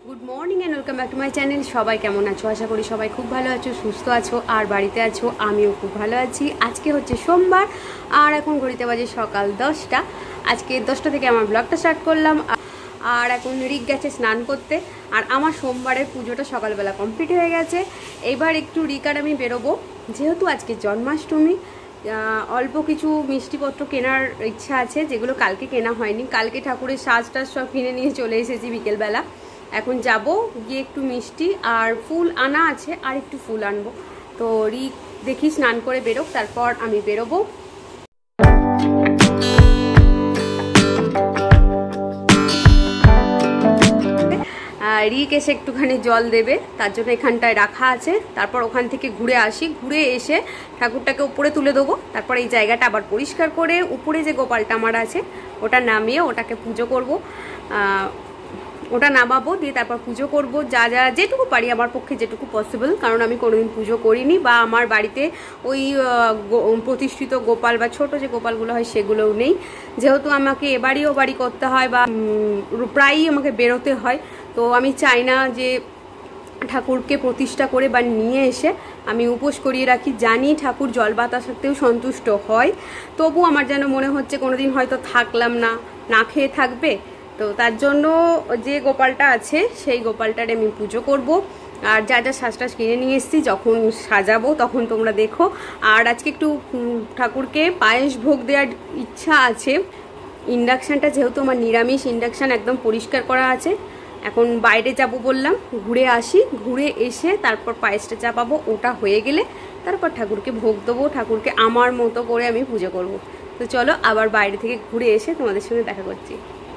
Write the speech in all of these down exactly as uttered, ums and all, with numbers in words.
Good morning and welcome back to my channel. सबाई केमन आछो? आशा करी सबाई खूब भालो आछो, सुस्थ आछो और बाड़ीते आछो। आमिओ खूब भालो आछि। आजके होच्छे सोमवार और एखन घड़िते बाजे सकाल दसटा। आजके दसटा थेके आमार ब्लगटा स्टार्ट करलाम और एखन रिक गेছে स्नान करते और आमार सोमवारेर पुजोटा सकालबेला कमप्लीट हये गेছে। एबार एकटू रिक आर आमि बेरोबो, जेहेतु आजके जन्माष्टमी। अल्प किछु मिष्टिपत्र केनार इच्छा आछे, जेगुलो कालके केना हयनि। कालके ठाकुरेर साज टाज सब किने निये चले एसेछि बिकेलबेला। এখন যাব গিয়ে একটু মিষ্টি আর ফুল আনা আছে আর একটু ফুল আনবো। তো রিক দেখি স্নান করে বেরোক, তারপর আমি বেরোবো। রিক এসে একটুখানি জল দেবে, তার জন্য এখানটায় রাখা আছে। তারপর ওখান থেকে ঘুরে আসি, ঘুরে এসে ঠাকুরটাকে উপরে তুলে দেবো। তারপর এই জায়গাটা আবার পরিষ্কার করে উপরে যে গোপালটা আমার আছে ওটা নামিয়ে ওটাকে পুজো করব। ওটা নামাবো, দিয়ে তারপর পুজো করব। যা যা যেটুকু পারি আমার পক্ষে যেটুকু পসিবল, কারণ আমি কোনোদিন পুজো করিনি বা আমার বাড়িতে ওই প্রতিষ্ঠিত গোপাল বা ছোট যে গোপালগুলো হয় সেগুলোও নেই। যেহেতু আমাকে এবারই ও বাড়ি করতে হয় বা প্রায়ই আমাকে বেরোতে হয়, তো আমি চাই না যে ঠাকুরকে প্রতিষ্ঠা করে বা নিয়ে এসে আমি উপোস করিয়ে রাখি। জানি ঠাকুর জল বাতাসাতেও সন্তুষ্ট হয়, তবু আমার যেন মনে হচ্ছে কোনোদিন হয়তো থাকলাম না, না খেয়ে থাকবে। তো তার জন্য যে গোপালটা আছে সেই গোপালটারে আমি পুজো করব। আর যা যা সাজটাজ কিনে নিয়ে এসেছি, যখন সাজাবো তখন তোমরা দেখো। আর আজকে একটু ঠাকুরকে পায়েস ভোগ দেওয়ার ইচ্ছা আছে। ইন্ডাকশানটা যেহেতু আমার নিরামিষ, ইন্ডাকশান একদম পরিষ্কার করা আছে। এখন বাইরে যাব বললাম, ঘুরে আসি, ঘুরে এসে তারপর পায়েসটা চাপাবো। ওটা হয়ে গেলে তারপর ঠাকুরকে ভোগ দেবো। ঠাকুরকে আমার মতো করে আমি পুজো করব। তো চলো আবার বাইরে থেকে ঘুরে এসে তোমাদের সঙ্গে দেখা করছি।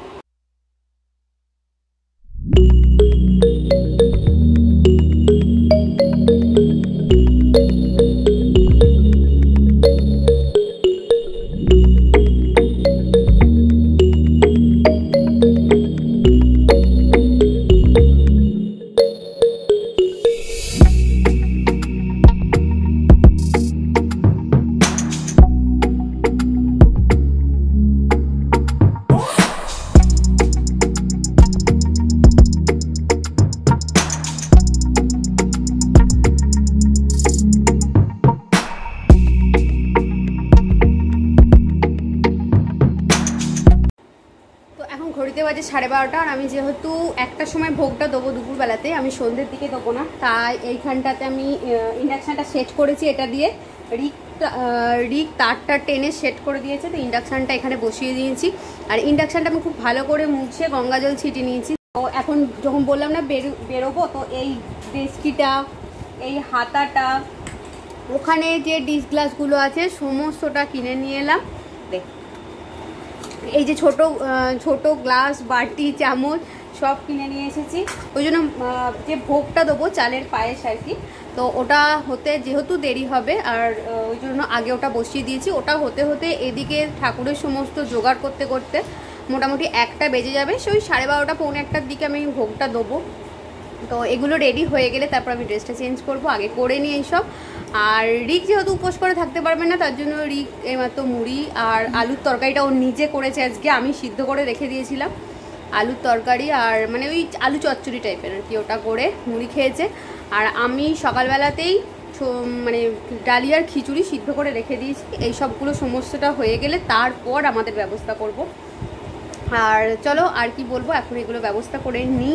ঘড়িতে বাজে সাড়ে বারোটা আর আমি যেহেতু একটার সময় ভোগটা দেবো দুপুরবেলাতে, আমি সন্ধ্যের দিকে দেবো না, তাই এইখানটাতে আমি ইন্ডাকশানটা সেট করেছি। এটা দিয়ে রিক রিক তারটা টেনে সেট করে দিয়েছে, তো ইন্ডাকশানটা এখানে বসিয়ে দিয়েছি। আর ইন্ডাকশানটা আমি খুব ভালো করে মুছে গঙ্গা জল ছিটিয়ে নিয়েছি। তো এখন যখন বললাম না বেরো বেরোবো, তো এই ডেস্কিটা, এই হাতাটা, ওখানে যে ডিশ গ্লাসগুলো আছে সমস্তটা কিনে নিয়ে এলাম। দেখ, এই যে ছোট ছোট গ্লাস, বাটি, চামচ সব কিনে নিয়ে এসেছি। ওই জন্য যে ভোগটা দেবো চালের পায়েস আর কি, তো ওটা হতে যেহেতু দেরি হবে আর ওই জন্য আগে ওটা বসিয়ে দিয়েছি। ওটা হতে হতে এদিকে ঠাকুরের সমস্ত জোগাড় করতে করতে মোটামুটি একটা বেজে যাবে। সেই সাড়ে বারোটা পৌনে একটার দিকে আমি ভোগটা দেবো। তো এগুলো রেডি হয়ে গেলে তারপর আমি ড্রেসটা চেঞ্জ করব, আগে করে নিই এইসব। আর রিক যেহেতু উপোস করে থাকতে পারবে না, তার জন্য রিক এইমাত্র মুড়ি আর আলুর তরকারিটা ও নিজে করেছে আজকে। আমি সিদ্ধ করে রেখে দিয়েছিলাম আলুর তরকারি, আর মানে ওই আলু চচ্চড়ি টাইপের আর কি, ওটা করে মুড়ি খেয়েছে। আর আমি সকালবেলাতেই মানে ডালিয়ার খিচুড়ি সিদ্ধ করে রেখে দিয়েছি। এই সবগুলো সমস্তটা হয়ে গেলে তারপর আমাদের ব্যবস্থা করব। আর চলো আর কি বলবো, এখন এগুলো ব্যবস্থা করে নিই।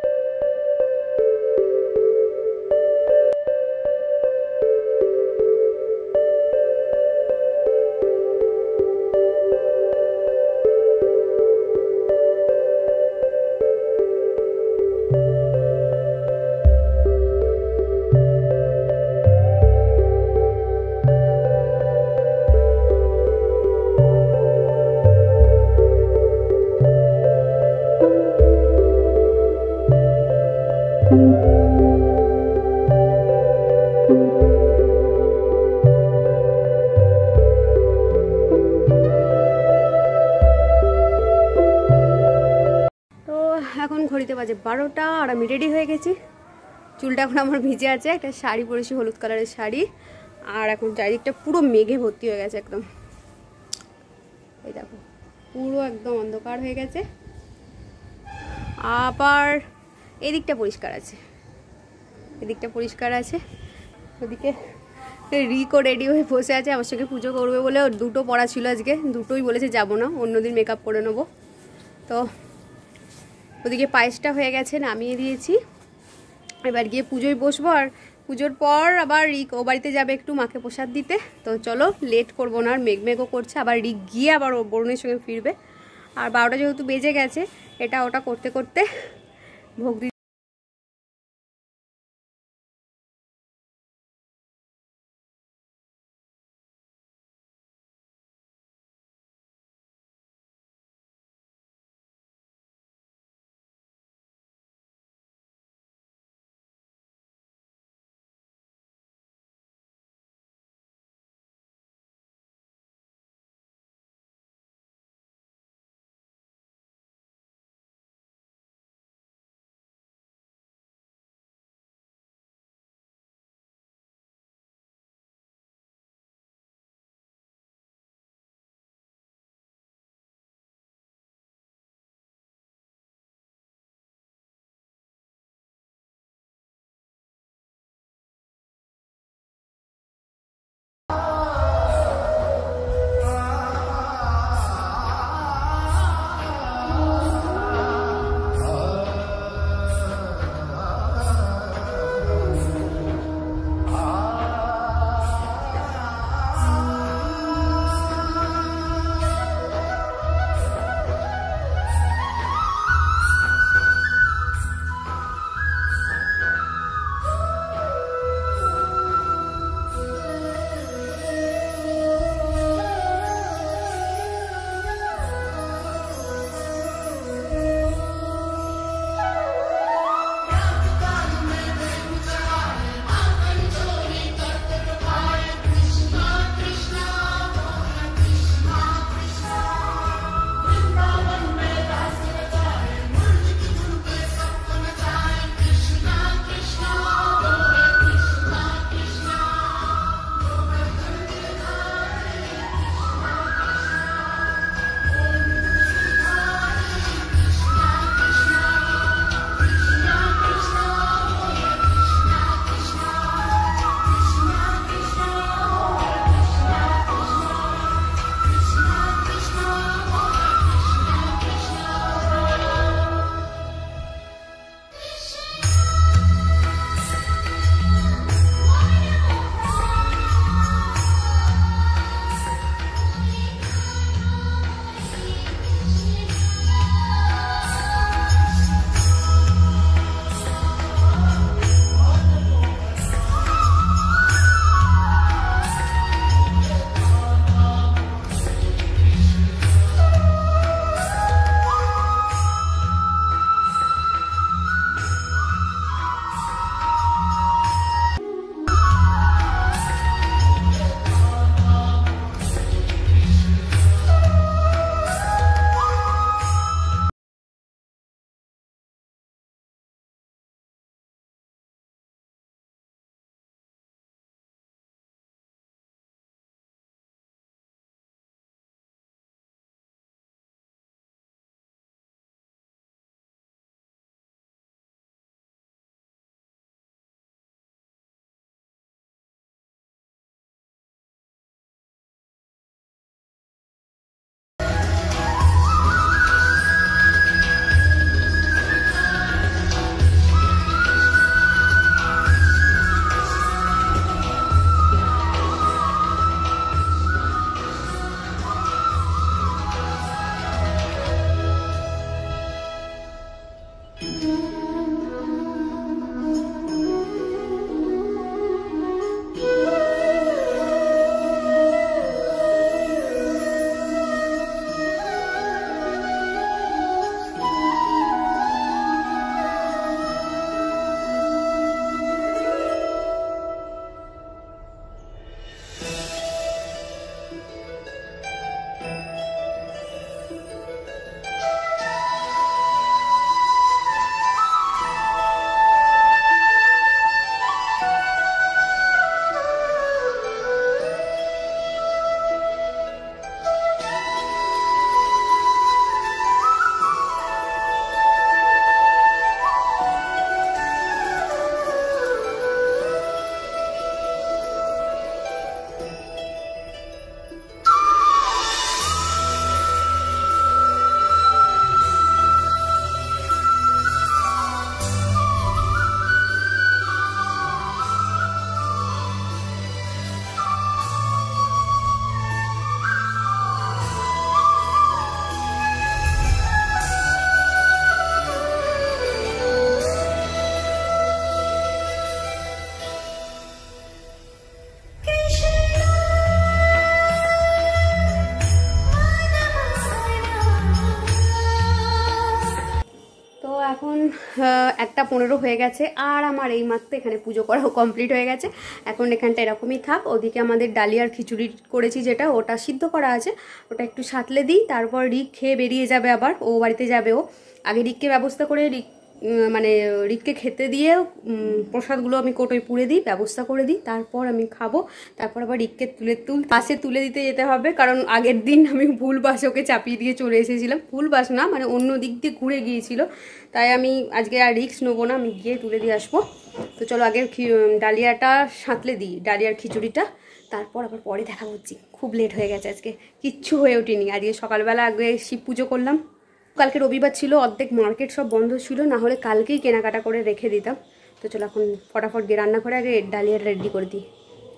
এখন ঘড়িতে বাজে বারোটা আর আমি রেডি হয়ে গেছি। চুলটা এখন আমার ভিজে আছে, একটা শাড়ি পরেছি হলুদ কালারের শাড়ি। আর এখন চারিদিকটা পুরো মেঘে ভর্তি হয়ে গেছে একদম। এই দেখো পুরো একদম অন্ধকার হয়ে গেছে। আবার এদিকটা পরিষ্কার আছে, এদিকটা পরিষ্কার আছে। ওদিকে রিকও রেডি হয়ে বসে আছে আমার সঙ্গে পুজো করবে বলে। ওর দুটো পড়া ছিল আজকে, দুটোই বলেছে যাবো না, অন্যদিন মেকআপ করে নেবো। তো ওদিকে পায়েসটা হয়ে গেছে, নামিয়ে দিয়েছি। এবার গিয়ে পুজোয় বসবো, আর পুজোর পর আবার রিক ও বাড়িতে যাবে একটু মাকে প্রসাদ দিতে। তো চলো লেট করবো না, আর মেঘ মেঘও করছে। আবার রিক গিয়ে আবার ও বরুণের সঙ্গে ফিরবে। আর বারোটা যেহেতু বেজে গেছে, এটা ওটা করতে করতে ভোগ দিতে এখন একটা পনেরো হয়ে গেছে আর আমার এই মাত্র এখানে পুজো করাও কমপ্লিট হয়ে গেছে। এখন এখানটা এরকমই থাক। ওদিকে আমাদের ডালিয়ার খিচুড়ি করেছি যেটা, ওটা সিদ্ধ করা আছে, ওটা একটু সাঁতলে দিই, তারপর রিক খেয়ে বেরিয়ে যাবে, আবার ও বাড়িতে যাবে। ও আগে রিককে ব্যবস্থা করে রিক মানে রিককে খেতে দিয়ে প্রসাদগুলো আমি কোটোয় পুড়ে দিই, ব্যবস্থা করে দিই, তারপর আমি খাবো। তারপর আবার রিককে তুলে তুল বাসে তুলে দিতে যেতে হবে, কারণ আগের দিন আমি ভুল বাসে ওকে চাপিয়ে দিয়ে চলে এসেছিলাম। ভুল বাস না, মানে অন্য দিক দিয়ে ঘুরে গিয়েছিল, তাই আমি আজকে আর রিস্ক নেবো না, আমি গিয়ে তুলে দিয়ে আসবো। তো চলো আগে ডালিয়াটা সাঁতলে দিই, ডালিয়ার খিচুড়িটা, তারপর আবার পরে দেখা করছি। খুব লেট হয়ে গেছে আজকে, কিচ্ছু হয়ে ওঠেনি। আজকে সকালবেলা আগে শিব পুজো করলাম, কালকে রবিবার ছিল, অর্ধেক মার্কেট সব বন্ধ ছিল, না হলে কালকেই কেনাকাটা করে রেখে দিতাম। তো চলো এখন ফটাফট গিয়ে রান্না করে আগে ডালিয়া রেডি করে দিই।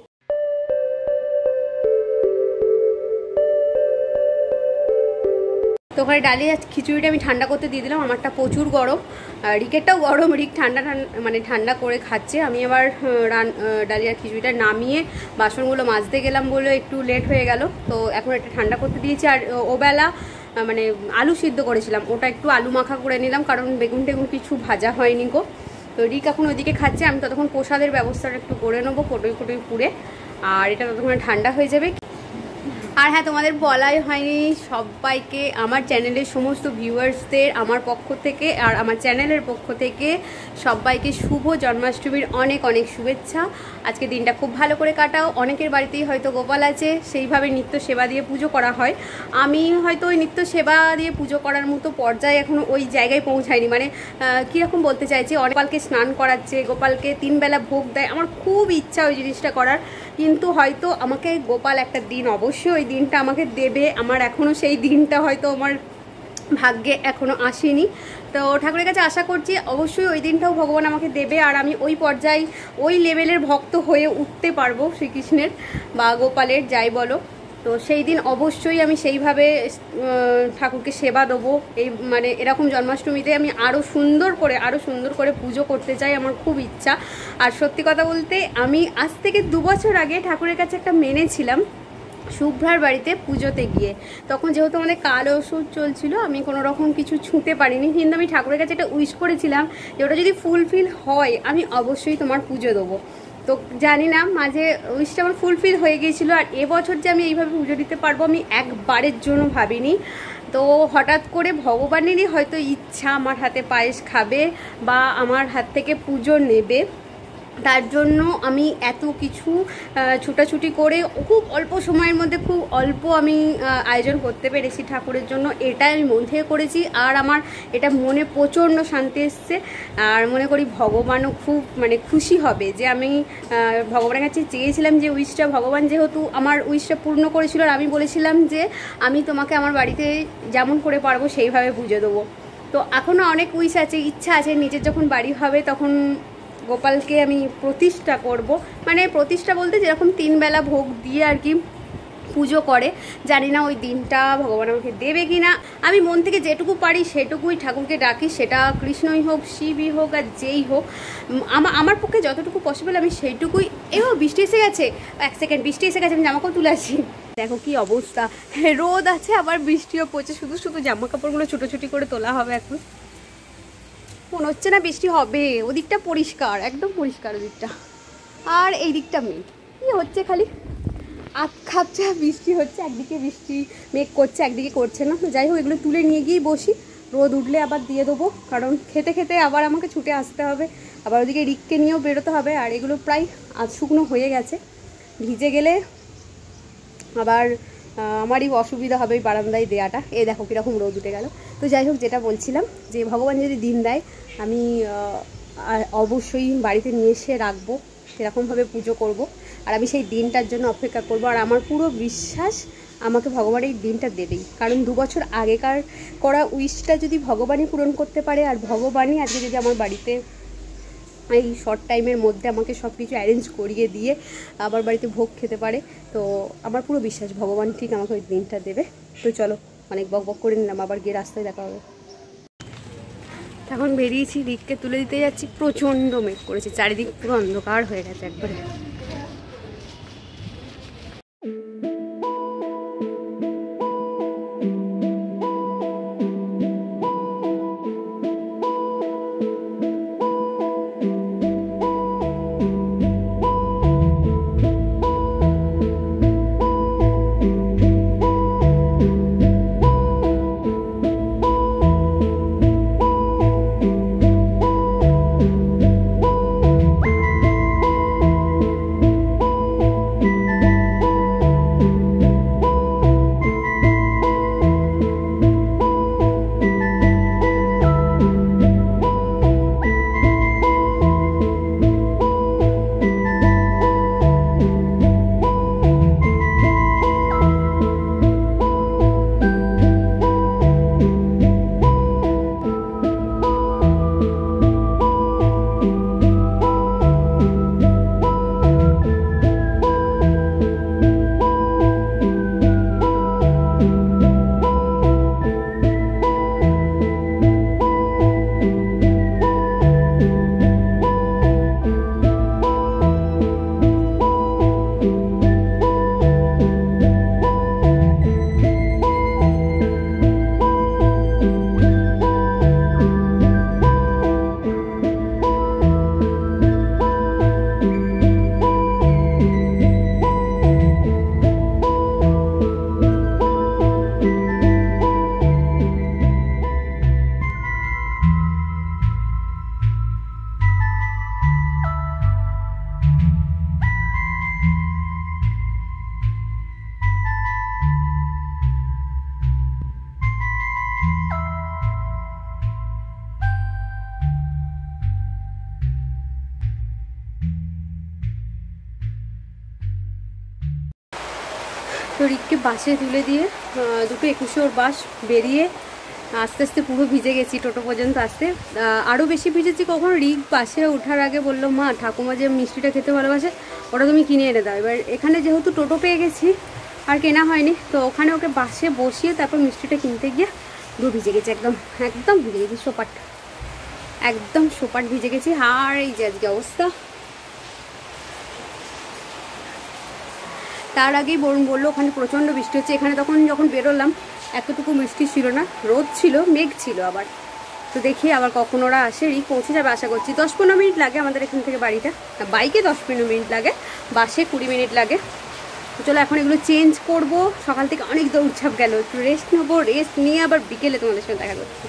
তো ওখানে ডালিয়া খিচুড়িটা আমি ঠান্ডা করতে দিয়ে দিলাম, আমারটা প্রচুর গরম, রিকেটটাও গরম, রিক ঠান্ডা ঠান্ডা মানে ঠান্ডা করে খাচ্ছে। আমি আবার রান ডালিয়ার খিচুড়িটা নামিয়ে বাসনগুলো মাজতে গেলাম বলে একটু লেট হয়ে গেল। তো এখন এটা ঠান্ডা করতে দিয়েছি। আর ওবেলা মানে আলু সিদ্ধ করেছিলাম, ওটা একটু আলু মাখা করে নিলাম, কারণ বেগুন টেগুন কিছু ভাজা হয়নি গো। তো রিক এখন ওইদিকে খাচ্ছে, আমি ততক্ষণ প্রসাদের ব্যবস্থাটা একটু করে নেবো কোটোই কোটোই পুড়ে, আর এটা ততক্ষণ ঠান্ডা হয়ে যাবে। আর হ্যাঁ, তোমাদের বলাই হয়নি, সবাইকে আমার চ্যানেলের সমস্ত ভিউয়ার্সদের আমার পক্ষ থেকে আর আমার চ্যানেলের পক্ষ থেকে সবাইকে শুভ জন্মাষ্টমীর অনেক অনেক শুভেচ্ছা। আজকে দিনটা খুব ভালো করে কাটাও। অনেকের বাড়িতেই হয়তো গোপাল আছে, সেইভাবে নিত্য সেবা দিয়ে পুজো করা হয়। আমি হয়তো ওই নিত্য সেবা দিয়ে পুজো করার মতো পর্যায়ে এখনও ওই জায়গায় পৌঁছায়নি। মানে কীরকম বলতে চাইছি, গোপালকে স্নান করাচ্ছে, গোপালকে তিনবেলা ভোগ দেয়, আমার খুব ইচ্ছা ওই জিনিসটা করার, কিন্তু হয়তো আমাকে গোপাল একটা দিন অবশ্যই ওই দিনটা আমাকে দেবে। আমার এখনও সেই দিনটা হয়তো আমার ভাগ্যে এখনও আসেনি। তো ঠাকুরের কাছে আশা করছি অবশ্যই ওই দিনটাও ভগবান আমাকে দেবে, আর আমি ওই পর্যায়ে ওই লেভেলের ভক্ত হয়ে উঠতে পারবো শ্রীকৃষ্ণের বা গোপালের, যাই বলো। তো সেই দিন অবশ্যই আমি সেইভাবে ঠাকুরকে সেবা দেবো। এই মানে এরকম জন্মাষ্টমীতে আমি আরও সুন্দর করে আরও সুন্দর করে পুজো করতে চাই, আমার খুব ইচ্ছা। আর সত্যি কথা বলতে আমি আজ থেকে দু বছর আগে ঠাকুরের কাছে একটা মেনেছিলাম, শুভ্রার বাড়িতে পুজোতে গিয়ে। তখন যেহেতু আমাদের কাল ওষুধ চলছিল, আমি কোনো রকম কিছু ছুঁতে পারিনি, কিন্তু আমি ঠাকুরের কাছে একটা উইশ করেছিলাম যে ওটা যদি ফুলফিল হয় আমি অবশ্যই তোমার পুজো দেবো। তো জানি না মাঝে উইশটা আমার ফুলফিল হয়ে গিয়েছিলো। আর এবছর যে আমি এইভাবে পুজো দিতে পারবো আমি একবারের জন্য ভাবিনি। তো হঠাৎ করে ভগবানেরই হয়তো ইচ্ছা আমার হাতে পায়েস খাবে বা আমার হাত থেকে পুজো নেবে, তার জন্য আমি এত কিছু ছুটাছুটি করে খুব অল্প সময়ের মধ্যে খুব অল্প আমি আয়োজন করতে পেরেছি ঠাকুরের জন্য। এটাই আমি মন থেকে করেছি, আর আমার এটা মনে প্রচণ্ড শান্তি এসছে। আর মনে করি ভগবানও খুব মানে খুশি হবে যে আমি ভগবানের কাছে চেয়েছিলাম যে উইশটা, ভগবান যেহেতু আমার উইশটা পূর্ণ করেছিল, আর আমি বলেছিলাম যে আমি তোমাকে আমার বাড়িতে যেমন করে পারবো সেইভাবে পুজো দেবো। তো এখনও অনেক উইশ আছে, ইচ্ছা আছে, নিজের যখন বাড়ি হবে তখন গোপালকে আমি প্রতিষ্ঠা করব। মানে প্রতিষ্ঠা বলতে যেরকম তিনবেলা ভোগ দিয়ে আর কি পুজো করে, জানি না ওই দিনটা ভগবান আমাকে দেবে কি না। আমি মন থেকে যেটুকু পারি সেটুকুই ঠাকুরকে ডাকি, সেটা কৃষ্ণই হোক, শিবই হোক, আর যেই হোক, আমার আমার পক্ষে যতটুকু পসিবল আমি সেইটুকুই। এও বৃষ্টি এসে গেছে, এক সেকেন্ড বৃষ্টি এসে গেছে, আমি জামাকাপড় তুলে আসি। দেখো কি অবস্থা, রোদ আছে আবার বৃষ্টিও পড়ছে, শুধু শুধু জামা কাপড়গুলো ছুটোছুটি করে তোলা হবে। এখন মনে হচ্ছে না বৃষ্টি হবে, ওদিকটা পরিষ্কার, একদম পরিষ্কার ওদিকটা, আর এই দিকটা মেঘ। কী হচ্ছে খালি আপ খাপচা বৃষ্টি হচ্ছে, একদিকে বৃষ্টি মেঘ করছে একদিকে করছে না। যাই হোক, এগুলো তুলে নিয়ে গিয়েই বসি, রোদ উঠলে আবার দিয়ে দেবো, কারণ খেতে খেতে আবার আমাকে ছুটে আসতে হবে, আবার ওদিকে রিককে নিয়েও বেরোতে হবে। আর এগুলো প্রায় আজ শুকনো হয়ে গেছে, ভিজে গেলে আবার আমারই অসুবিধা হবে ওই বারান্দায় দেওয়াটা। এই দেখো কীরকম রোদ উঠে গেল। তো যাই হোক, যেটা বলছিলাম যে ভগবান যদি দিন দেয় আমি অবশ্যই বাড়িতে নিয়ে এসে রাখবো, সেরকমভাবে পুজো করব। আর আমি সেই দিনটার জন্য অপেক্ষা করব। আর আমার পুরো বিশ্বাস আমাকে ভগবান এই দিনটা দেবেই, কারণ দু বছর আগেকার করা উইশটা যদি ভগবানই পূরণ করতে পারে, আর ভগবানই আজকে যদি আমার বাড়িতে এই শর্ট টাইমের মধ্যে আমাকে সব কিছু অ্যারেঞ্জ করিয়ে দিয়ে আবার বাড়িতে ভোগ খেতে পারে, তো আমার পুরো বিশ্বাস ভগবান ঠিক আমাকে ওই দিনটা দেবে। তো চলো, অনেক বক বক করে নিলাম, আবার গিয়ে রাস্তায় দেখা হবে। এখন বেরিয়েছি, রিককে তুলে দিতে যাচ্ছি, প্রচণ্ড মেঘ করেছে, চারিদিক পুরো অন্ধকার হয়ে গেছে একবারে। তো রিককে বাসে তুলে দিয়ে দুটো একুশে ওর বাস বেরিয়ে আস্তে আস্তে পুরো ভিজে গেছি টোটো পর্যন্ত আসতে। আরও বেশি ভিজেছি কখন, রিক বাসে ওঠার আগে বললো মা ঠাকুমা যে মিষ্টিটা খেতে ভালোবাসে ওটা তুমি কিনে এনে দাও। এবার এখানে যেহেতু টোটো পেয়ে গেছি আর কেনা হয়নি, তো ওখানে ওকে বাসে বসিয়ে তারপর মিষ্টিটা কিনতে গিয়ে পুরো ভিজে গেছি, একদম একদম ভিজে গেছি, সোপাট একদম সোপাট ভিজে গেছি। আর এই যে আজকে অবস্থা। তার আগেই বরুণ বললো ওখানে প্রচণ্ড বৃষ্টি হচ্ছে। এখানে তখন যখন বেরোলাম এতটুকু বৃষ্টি ছিল না, রোদ ছিল, মেঘ ছিল আবার। তো দেখি আবার কখন ওরা আসে। রিক পৌঁছে যাবে আশা করছি। দশ পনেরো মিনিট লাগে আমাদের এখান থেকে বাড়িটা, বাইকে দশ পনেরো মিনিট লাগে, বাসে কুড়ি মিনিট লাগে। তো চলো এখন এগুলো চেঞ্জ করব। সকাল থেকে অনেক দৌড়ঝাঁপ গেল, একটু রেস্ট নেবো, রেস্ট নিয়ে আবার বিকেলে তোমাদের সঙ্গে দেখা করছি।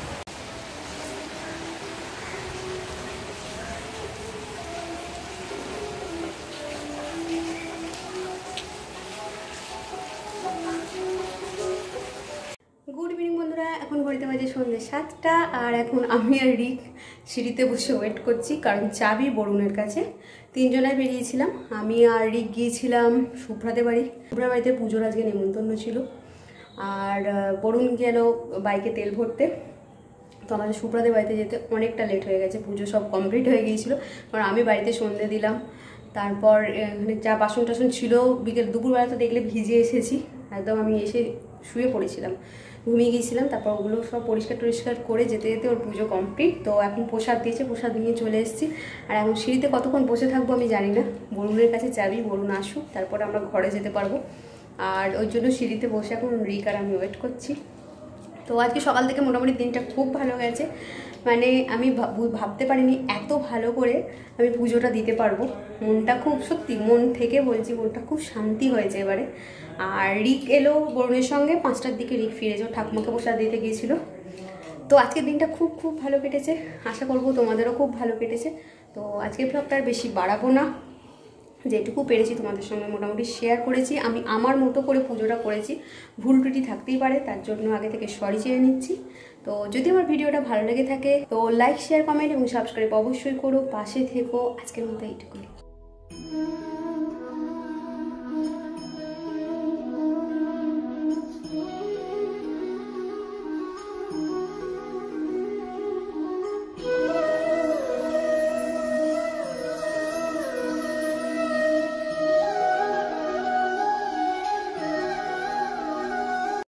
গুড ইভিনিং বন্ধুরা, এখন ঘড়িতে বাজে সন্ধ্যে সাতটা। আর এখন আমি আর রিক সিঁড়িতে বসে ওয়েট করছি, কারণ চাবি বরুণের কাছে। তিনজনে বেরিয়েছিলাম, আমি আর রিক গিয়েছিলাম শুভ্রাদের বাড়ি। শুভ্রা বাড়িতে পুজোর আজকে নেমন্তন্ন ছিল। আর বরুণ গেল বাইকে তেল ভরতে। তো আমাদের শুভ্রাদের বাড়িতে যেতে অনেকটা লেট হয়ে গেছে, পুজো সব কমপ্লিট হয়ে গিয়েছিলো। কারণ আমি বাড়িতে সন্ধে দিলাম, তারপর এখানে যা বাসন টাসন ছিল বিকেল দুপুরবেলা তো দেখলে ভিজে এসেছি একদম। আমি এসে শুয়ে পড়েছিলাম, ঘুমিয়ে গিয়েছিলাম। তারপর ওগুলো সব পরিষ্কার টরিষ্কার করে যেতে যেতে ওর পুজো কমপ্লিট। তো এখন প্রসাদ দিয়েছে, প্রসাদ নিয়ে চলে এসেছি। আর এখন সিঁড়িতে কতক্ষণ বসে থাকবো আমি জানি না। বরুণের কাছে চাবি, বরুণ আসুক তারপরে আমরা ঘরে যেতে পারবো। আর ওই জন্য সিঁড়িতে বসে এখন রিক আর আমি ওয়েট করছি। তো আজকে সকাল থেকে মোটামুটি দিনটা খুব ভালো গেছে। মানে আমি ভাবতে পারিনি এত ভালো করে আমি পুজোটা দিতে পারবো। মনটা খুব, সত্যি মন থেকে বলছি, মনটা খুব শান্তি হয়েছে এবারে। আর রিক এলো বরুণের সঙ্গে, পাঁচটার দিকে রিক ফিরে যাও, ঠাকুমাকে প্রসাদ দিতে গিয়েছিল। তো আজকের দিনটা খুব খুব ভালো কেটেছে, আশা করবো তোমাদেরও খুব ভালো কেটেছে। তো আজকের ব্লগটা আর বেশি বাড়াবো না, যেটুকু পেরেছি তোমাদের সঙ্গে মোটামুটি শেয়ার করেছি। আমি আমার মতো করে পুজোটা করেছি, ভুল ত্রুটি থাকতেই পারে, তার জন্য আগে থেকে সরি চেয়ে নিচ্ছি। তো যদি আমার ভিডিওটা ভালো লেগে থাকে তো লাইক, শেয়ার, কমেন্ট এবং সাবস্ক্রাইব অবশ্যই করো, পাশে থেকো। আজকের মতো এইটুকুই।